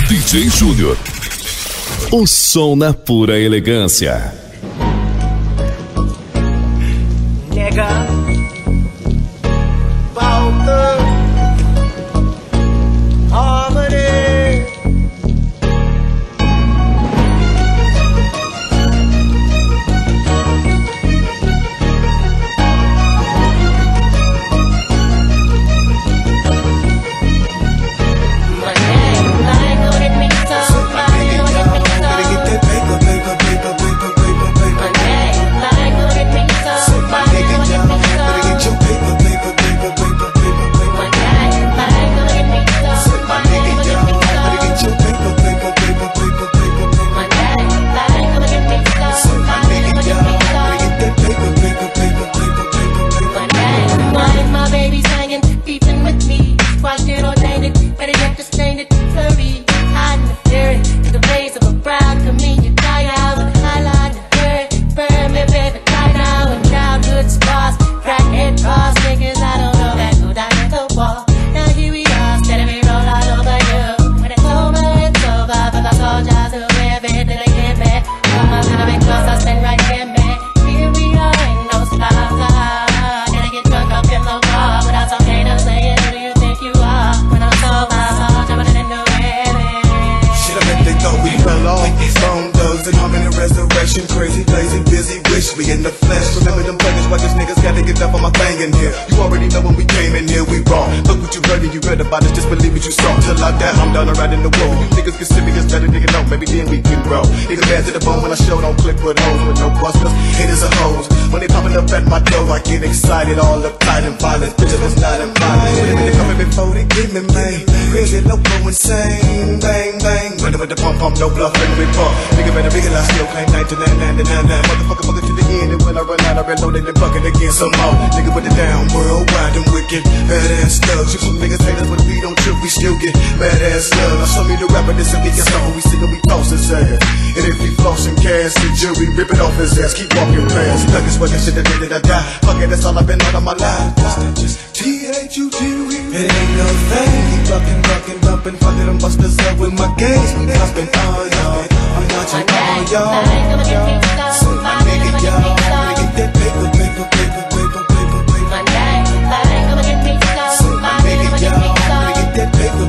DJ Júnior. O som na pura elegância. Nega, volta, harmony. Crazy, lazy, busy, wish me in the flesh. Remember them buggers, why these niggas gotta get up on my thing in here. You already know when we came in here, we wrong. Look what you heard and you read about us, just believe what you saw. Till I'm down, I'm done riding the wall. You niggas consider me as better, nigga, no, maybe then we can grow. Nigga bad to the bone when I show, don't click with hoes with no busters. Haters are hoes, when they popping up at my door, I get excited, all uptight and violent. Bitches is not implied. When they coming before they get me, man. Crazy, loco, insane, bang, bang. Running with the pump, no bluff, and we pump. Nigga better realize, still claim 99. Motherfucker, fucker to the end, and when I run out, I reload it and bucket again some more. Nigga with the down, worldwide and wicked, badass thugs. You some niggas haters, but we don't trip, we still get badass love. Now show me the rapper, this and we get stuff when we sing and we toss his ass. And if he flossing cash, the jury rip it off his ass, keep walking past. Thug is what that shit that did I die. Fuck it, that's all I've been on my life. Just T-H-U-T-W. It ain't no thing, keep bucking, bumping, fucking them busters up with my games. We pumping all y'all, I'm watching all y'all. So my nigga, y'all, gotta get that paper. My name, come get me some. So my nigga, y'all, gotta get that paper.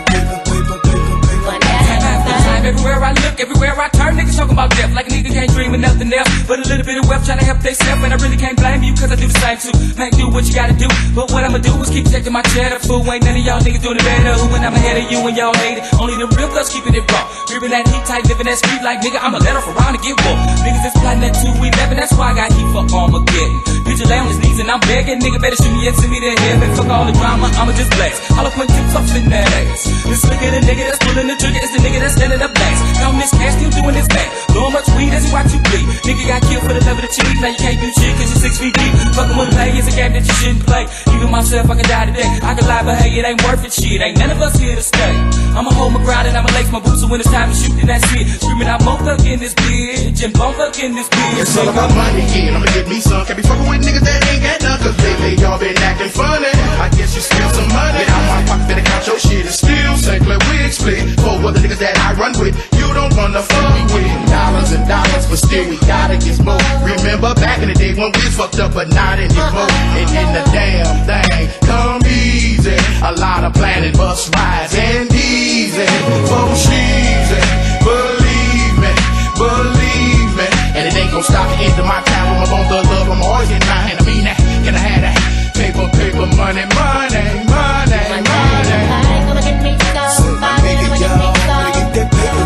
Everywhere I look, everywhere I turn, niggas talking about death like a nigga can't dream of nothing else but a little bit of wealth trying to help theyself. And I really can't blame you, cause I do the same too. Man, do what you gotta do, but what I'ma do is keep protecting my cheddar. Fool, ain't none of y'all niggas doing it better. Who when I'm ahead of you and y'all hate it. Only the real thugs keeping it raw. Gripping that heat tight, living that street like nigga, I'ma let off around and get woke. Niggas is plotting that 211, that's why I got heat for Armageddon. Bitch, lay on his knees and I'm begging, nigga better shoot me and send me to heaven. Fuck all the drama, I'ma just blast. I'll put tips off in that ass. Let's look at the nigga that's pulling the trigger, it's the nigga that's standing up last. Don't miss cash, still doing his back. Blowing much weed as he watch you bleed. Nigga got killed for the love of the cheese. Now you can't do shit cause you're 6 feet deep. Fucking with a play, it's a game that you shouldn't play. Even myself, I can die today. I can lie, but hey, it ain't worth it, shit. Ain't none of us here to stay. I'ma hold my ground and I'ma lace my boots, so when it's time to shoot, then that's it. Screaming out, more thug in this bitch, and bone thug in this bitch. It's all about money, yeah, I'ma get me some. Can't be fucking with niggas that ain't got none, cause lately y'all been acting funny. I guess you steal some money. Get out my pocket, better count your shit and still St. Clair wig split. For other niggas that I run with, you don't wanna fuck with. Dollars and dollars, but still we gotta get more. Remember back in the day when we was fucked up, but not anymore. And then the damn thing come easy. A lot of planet bus rides and easy. For sheezy, believe me. And it ain't gon' stop the end of my time. When I'm on the love, I'm always in mind. I mean that, can I have that? Paper, money. Come get me some. My nigga, y'all, gotta get that paper.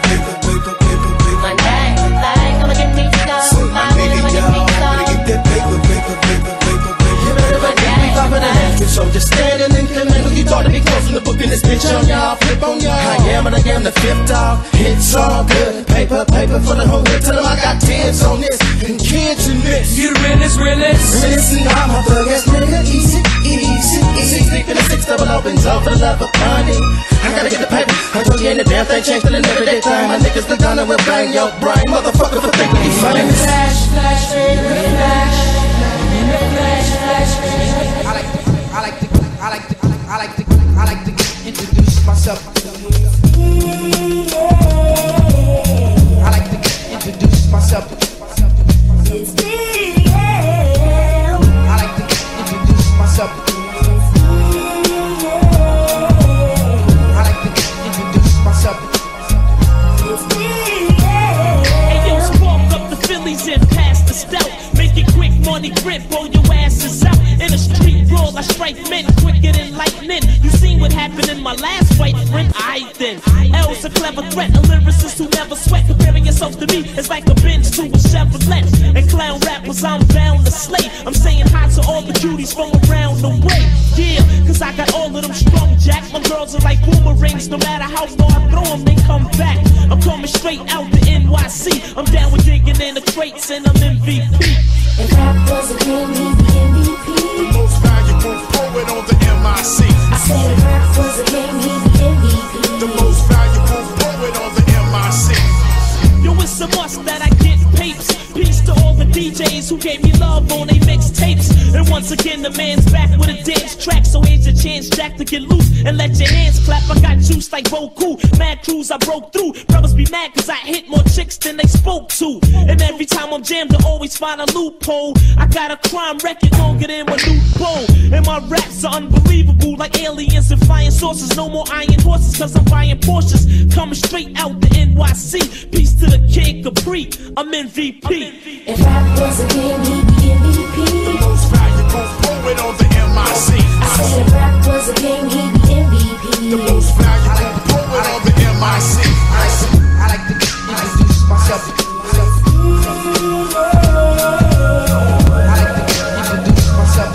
My name, come get me some. My nigga, y'all, gotta get that paper. You better get me top of the entrance, so just standing in command. Who you thought to be close in the book in this bitch on y'all, flip on y'all. I am the fifth dog. It's all good. Paper for the whole hood. Tell them I got tens on this and kids in this. You the realest. Listen, I'm a thug ass nigga. Easy. Sleep in the 6-double opens all for the love of money. I gotta get the paper. I told you ain't a damn thing changed till an everyday thing. My niggas the gunner will bang your brain, motherfucker, for thinking you funny. Flash. I like to introduce myself. then. L's a clever threat, a lyricist who never sweat. Comparing yourself to me is like a Benz to a Chevrolet. And clown rappers, I'm bound to slay. I'm saying hi to all the cuties from around the way. Yeah, cause I got all of them strong jack. My girls are like boomerangs, no matter how far I throw them, they come back. I'm coming straight out the NYC. I'm down with digging in the crates and I'm MVP. If rap was a game, he'd be MVP. The most valuable poet on the MIC. I said if rap was a game, he'd be MVP. The most valuable poet on the MIC. Yo, it's a must that I get papes. Peace to all the DJs who gave me love on they mixtapes. And once again, the man's back with a dance track. So here's your chance, Jack, to get loose and let your hands clap. I got juice like Goku. Mad crews I broke through. Brothers be mad cause I hit more chicks than they spoke to. And every time I'm jammed, I always find a loophole. I got a crime record longer than my new bowl. And my raps are unbelievable, like aliens and flying saucers. No more iron horses cause I'm buying Porsches. Coming straight out the NYC. Peace to the Kid Capri, I'm MVP. If rap was a game, he'd be MVP. The most valuable poet on the MIC. I said if rap was a game, he'd be MVP. The most valuable poet on the MIC. I like to introduce myself. I like to introduce myself.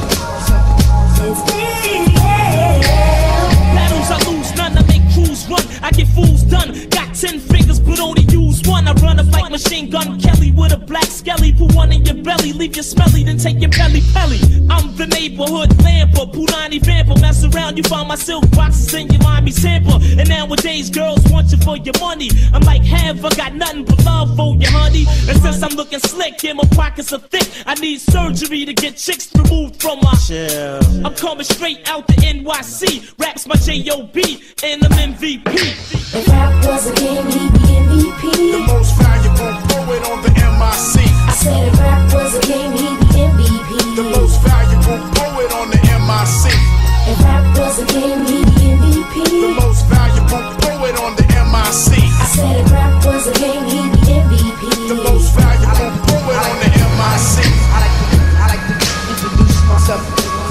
Battles I lose none, I make crews run. I get fools done. Got 10 fingers but only use one. I run up like Machine Gun Kelly with a black skelly. Put one in your belly, leave you smelly, then take your belly. I'm the neighborhood lamper, Pulani vamper. Mess around, you find my silk boxes in your Miami sample. And nowadays girls want you for your money. I'm like, have I got nothing but love for you, honey. And since I'm looking slick and my pockets are thick, I need surgery to get chicks removed from my shell. I'm coming straight out the NYC. Raps my J.O.B. and I'm MVP. If rap was a game, he'd be MVP. The most valuable poet on the MIC. I said if rap was a game, he'd be MVP. The most valuable poet on the MIC. If rap was a game, he'd be MVP. The most valuable poet on the MIC. I said if rap was a game, he'd be MVP. The most valuable poet on the MIC. I like to introduce myself.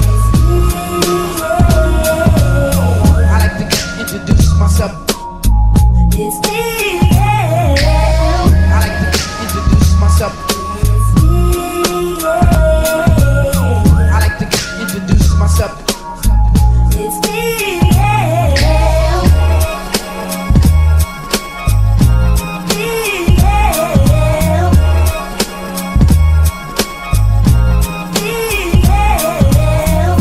I like to introduce myself. It's me, yeah. I like to introduce myself. I like to introduce myself. It's me, yeah. Me, yeah. Me, yeah.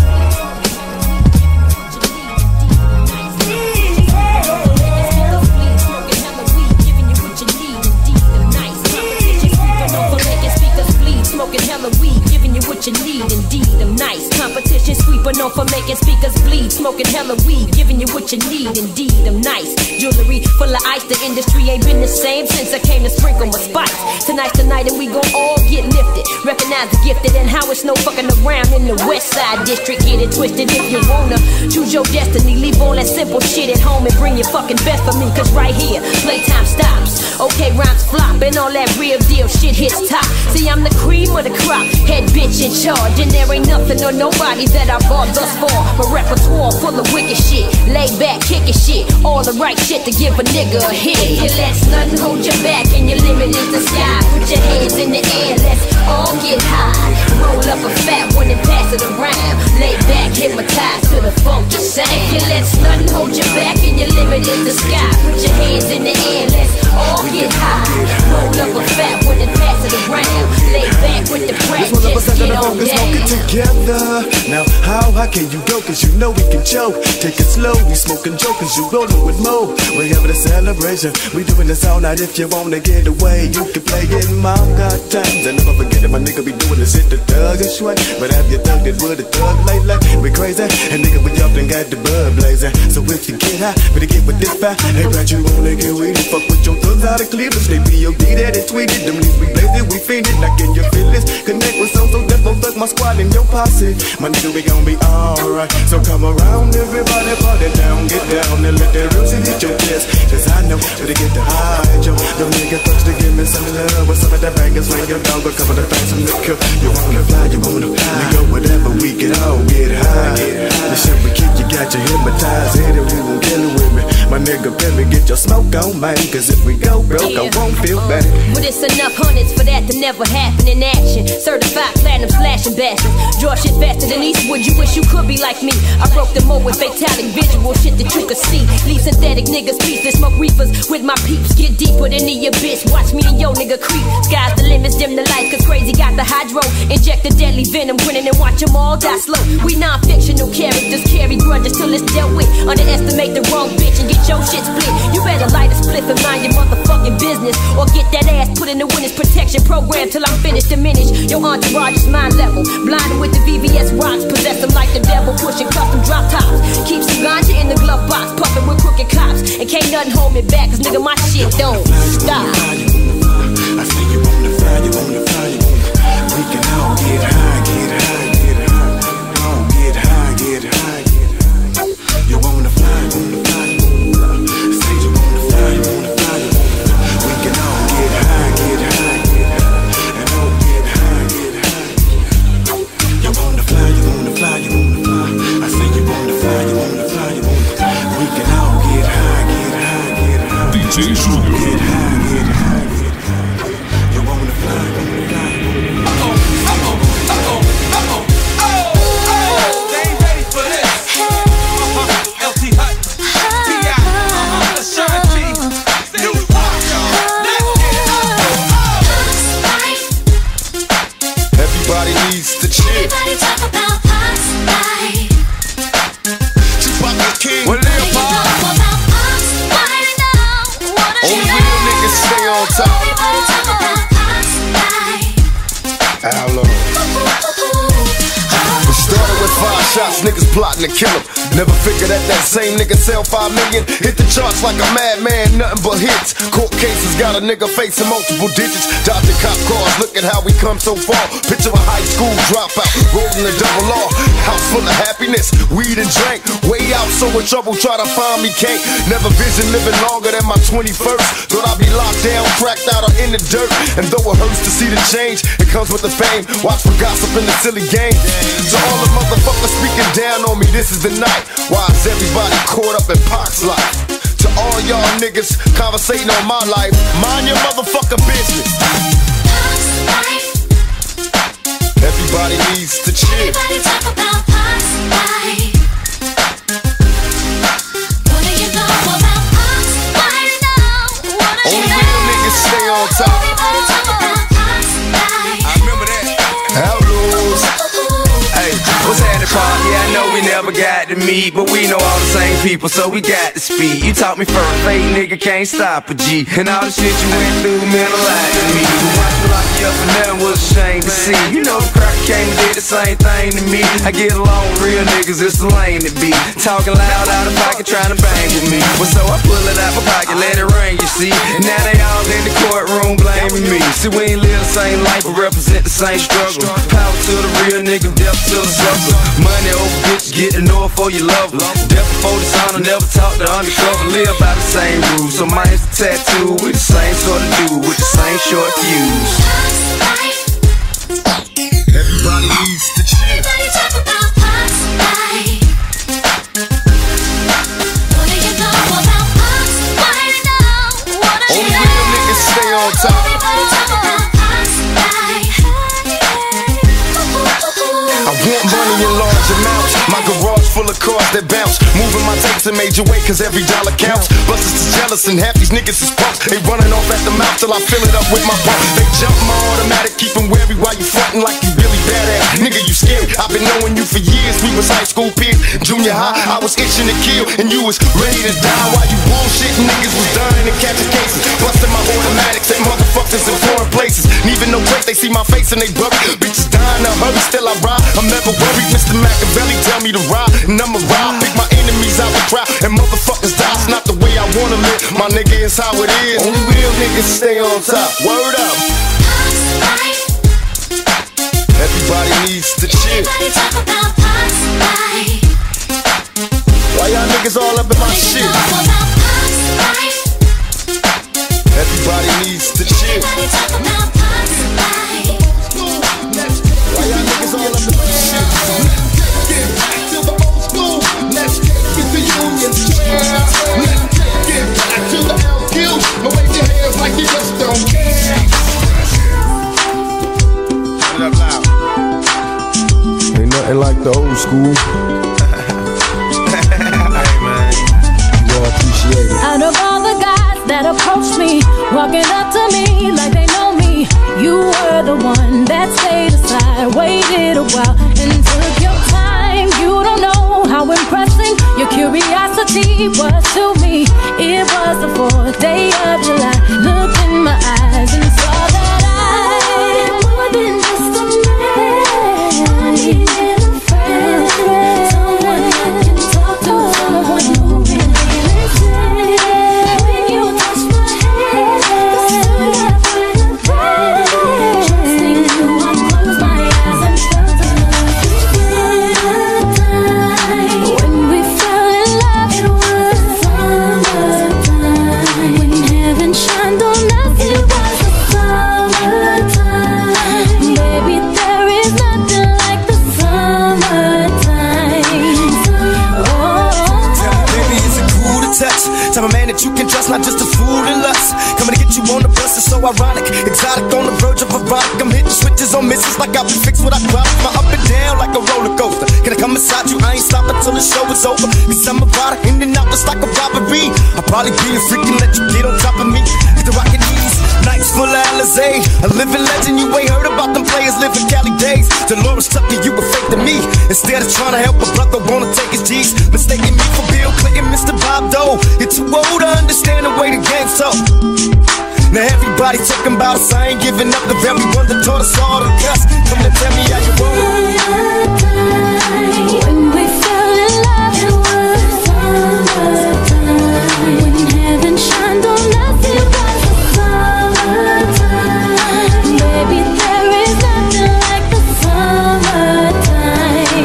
Smoking hella weed, giving you what you need. Indeed, I'm nice. Competition sweeping on for making speakers bleed. Smoking hella weed, giving you what you need. Indeed, I'm nice. Jewelry full of ice. The industry ain't been the same since I came to sprinkle my spice. Tonight's the night and we gon' all get lifted. Recognize the gifted and how it's no fucking around in the West Side District. Get it twisted if you wanna. Choose your destiny. Leave all that simple shit at home and bring your fucking best for me. Cause right here, playtime stops. Okay, rhymes flop and all that real deal shit hits top. See, I'm the cream of the crop, head bitch in charge. And there ain't nothing or nobody that I bought thus far. My repertoire full of wicked shit. Lay back, kicking shit. All the right shit to give a nigga a hit. You let nothing hold you back and your limit is the sky. Put your hands in the air, let's all get high. Roll up a fat one and pass it around. Lay back, hypnotized to the funky sound. You let nothing hold you back and your limit is the sky. Put your hands in the air, let's all get high. Roll up a fat one and pass it around. Lay back with the press, just get on down. Together. Now how high can you go? Cause you know we can choke. Take it slow, we smoking jokers, you rollin' with Mo. We having a celebration, we doing this all night. If you wanna get away, you can play it in my God times. And never forget it, my nigga be doing this shit the thug and sway. But have you thugged it with a thug lately? We crazy, and nigga we up and got the blood blazing. So if you get high, better get with this fat. Hey, but you wanna get with it, fuck with your thugs out of Cleveland. They B.O.D. that and tweeted, them leaves we blazed, we fiended. Like in your feelings, connect with so that gon' fuck my squad and your posse. My nigga, we gon' be alright. So come around, everybody, party down, get down and let that real shit hit your chest. Cause I know that to get the high, yo. Them niggas thugs to give me some love with some of that bangers, like your dog, a couple of things, some liquor. You wanna fly, nigga, whatever, we can all get high. The shit we keep, you got you hypnotized, hit it, we won't kill it with me. My nigga Billy, get your smoke on, man. Cause if we go broke, I won't feel bad. But it's enough hundreds for that to never happen in action. Certified platinum slashing bastards. Draw shit faster than Eastwood, you wish you could be like me. I broke the mold with fatalic visual shit that you could see. Leave synthetic niggas pieces, smoke reefers with my peeps. Get deeper than the abyss, watch me and yo nigga creep. Sky's the limits, dim the lights, cause crazy got the hydro. Inject the deadly venom, grinning and watch them all die slow. We non-fictional characters, carry grudges till it's dealt with. Underestimate the wrong bitch and get your shit split. You better light a spliff and mind your motherfucking business, or get that ass put in the witness protection program till I'm finished. Diminish your entourage is mind level. Blinded with the VVS rocks, possess them like the devil. Pushing custom drop tops, keep some ganja in the glove box, puffing with crooked cops, and can't nothing hold me back, cause nigga my shit don't stop. I see you on the fire, you on the fire, you on the fire. We can all get high, get high, get high. All get high, get high, get high. You on the fire, you on the fire, you on the fire. Say you on the fire, you on the fire, you on the fire. We can all get high, get high, get high. And all get high, get high. You on the fire, you on the fire, you on the fire. I say you on the fire, you on the fire, you on the fire. We can all get high, get high, get high. DJ Junior. Get high, get high. Everybody needs to chill. Everybody talk about us, right? Tupac the King. What do you know about us, right now? Only real niggas stay on top. Everybody talk about us, right? Outlaw. It started with 5 shots, niggas plotting to kill him. Never figured that same nigga sell 5 million. Hit the charts like a madman, nothing but hits. Court cases got a nigga facing multiple digits. Dodging cop cars, look at how we come so far. Picture a high school dropout, rolling the double R. House full of happiness, weed and drink. Way out, so in trouble, try to find me, can't. Never vision living longer than my 21st. Thought I'd be locked down, cracked out or in the dirt. And though it hurts to see the change, it comes with the fame. Watch for gossip in the silly game. To all the motherfuckers speaking down on me, this is the night. Why is everybody caught up in Pac's life? To all y'all niggas conversating on my life, mind your motherfucking business. Everybody needs to chill. Everybody talk about us, right? What do you know about us, right now? Only real niggas stay on top. Everybody talk about us, right? I remember that. Outlaws. Hey, what's happening, Paul? Yeah, I know we never got to meet, but we know all the same people, so we got to speak. You taught me first, fake nigga can't stop a G. And all the shit you went through meant a lot to me. But watch me lock you up and nothing was a shame to see. You know the cracker came and did the same thing to me. I get along with real niggas, it's the lane to be. Talking loud out of pocket, trying to bang with me. Well, so I pull it out my pocket, let it ring, you see. And now they all in the courtroom blaming me. See, we ain't live the same life, but represent the same struggle. Power to the real nigga, death to the sucker. Money over bitch, get to know it for you love her. Death before dishonor, never talk to undercover. Live by the same rules, so mine's the tattoo with the same sort of dude, with the same short fuse. Everybody needs to chill. Everybody talk about us, right? What do you know about us, right now? Only real niggas stay on top. Everybody talk about us, right? I want money in large amounts. My garage full of cars that bounce. Moving my tapes in major way, cause every dollar counts. Busters is jealous and half these niggas is punks. They running off at the mouth till I fill it up with my pump. They jump my automatic, keep them wary while you frontin' like you really badass. Nigga, you scary. I've been knowing you for years. We was high school peers. Junior high, I was itching to kill, and you was ready to die while you bullshitting. Niggas was dying and catching cases. Busting my automatics at motherfuckers in foreign places. Leaving no trace, they see my face and they bury. Bitches dying to hurry, still I ride. I'm never worried. Mr. Machiavelli tell me to ride, and I'ma ride. Pick my enemies out the crowd, and motherfuckers die. It's not the way I wanna live. My nigga, it's how it is. Only real niggas stay on top. Word up. Everybody needs to chill. Everybody talk about us, right? Why y'all niggas all up in my shit? Everybody needs to chill. Everybody talk about us, right? Why y'all niggas all up in my shit? Let's get back to the old school. Let's take it to Union Square. school. Hey man, You all appreciate it. Out of all the guys that approached me, walking up to me like they know me, you were the one that stayed aside, waited a while and took your time. You don't know how impressing your curiosity was to me. It was the 4th day of July. Looked in my eyes and saw that I am more than just a man. I needed a friend, someone I can talk to, someone who can be listened. When you touch my hand, the sun I find a friend. Trusting you, I close my eyes and felt the love. When we fell in love, it was summertime. When heaven shined on us, it was the summertime. Baby, there is nothing like the summertime. Baby, is it cool to touch? Type of man that you can trust, not just a fool to lust. Coming to get you on the bus is so ironic. Exotic on the verge of erotic. I'm hitting switches on misses like I'll be fixed with hydraulics. My up and down like a roller coaster. Can I come inside you? I ain't stopping till the show is over. Cause I'm about it, in and out just like a robbery. I'll probably be a freak and let you get on top of me. Get the rockin' knees, nights full of Alizé. A living legend, you ain't heard about them players living Cali days. Dolores Tucker, you were fake to me. Instead of trying to help a brother, wanna take his G's. Mistaking me for Bill Clinton, Mr. Bob Dole. You're too old to understand the way the game's so. Now everybody talking about us, I ain't giving up. The very one that taught us all to cuss. Come to tell me how you want. When we fell in love, it was summertime. When heaven shined on us, it was the summertime. Baby, there is nothing like the summertime.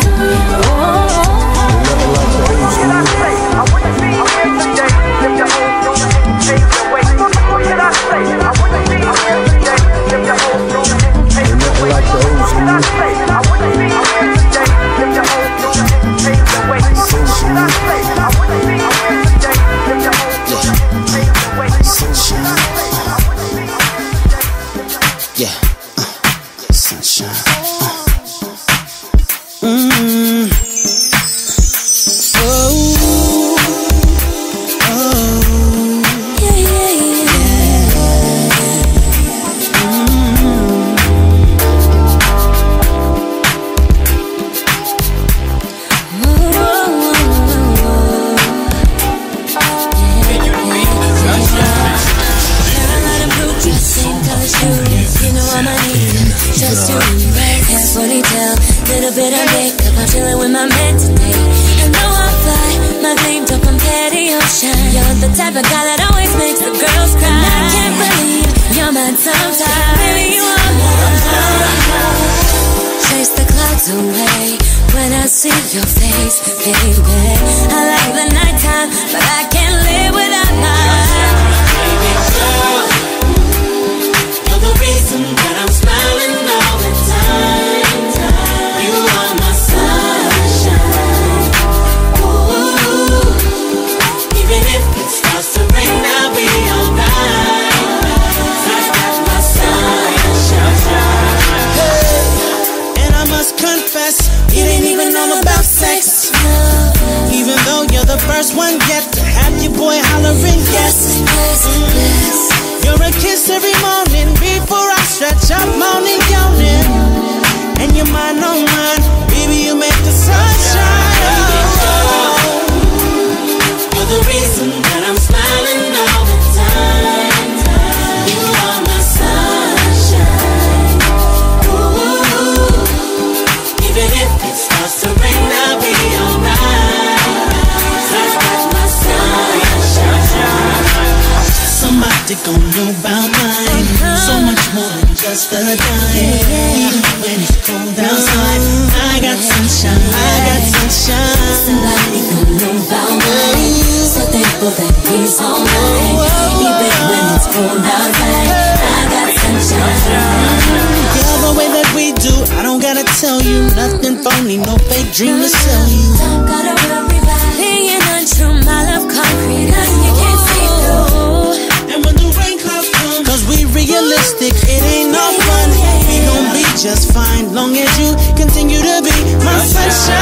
Dream to sell you. Don't gotta worry about being untrue. My love concrete, nothing you can't see through. And when the rain clouds come, cause we realistic, it ain't no fun. We gon' be just fine, long as you continue to be my sunshine.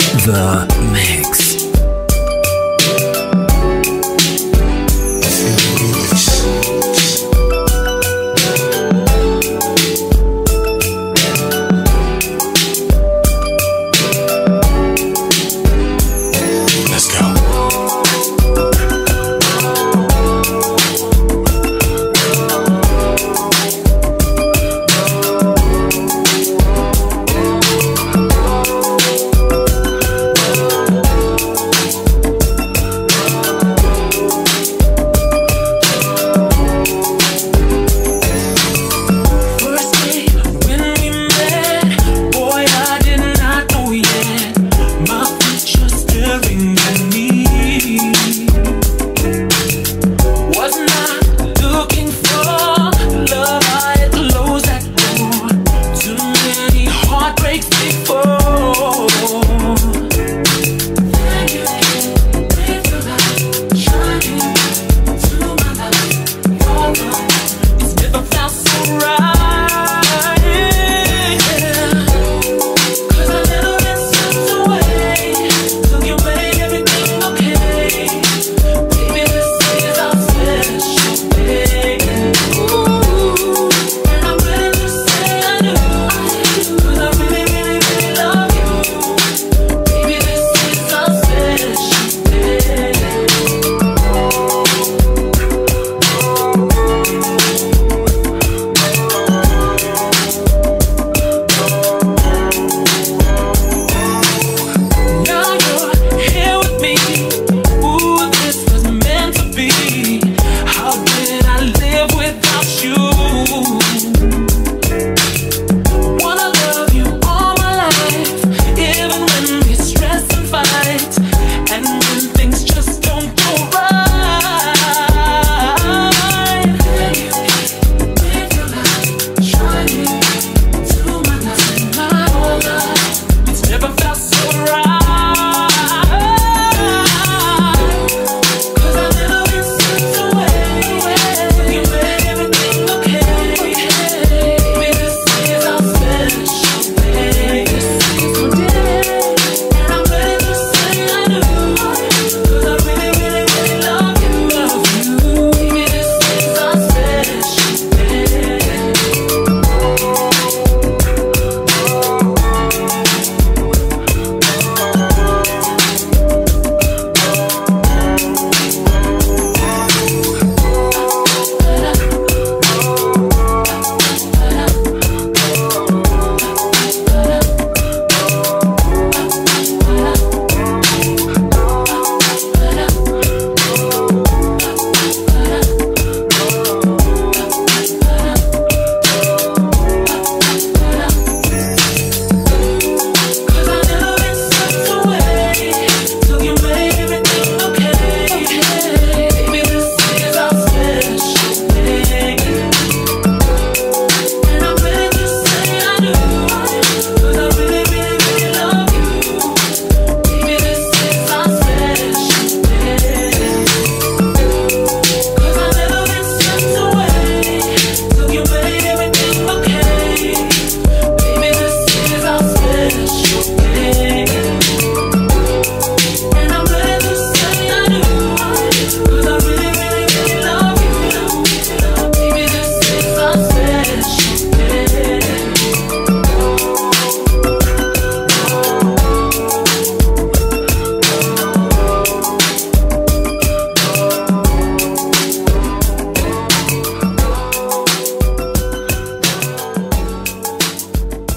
The Mix.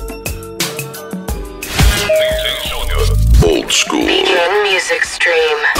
Old school. Begin music stream.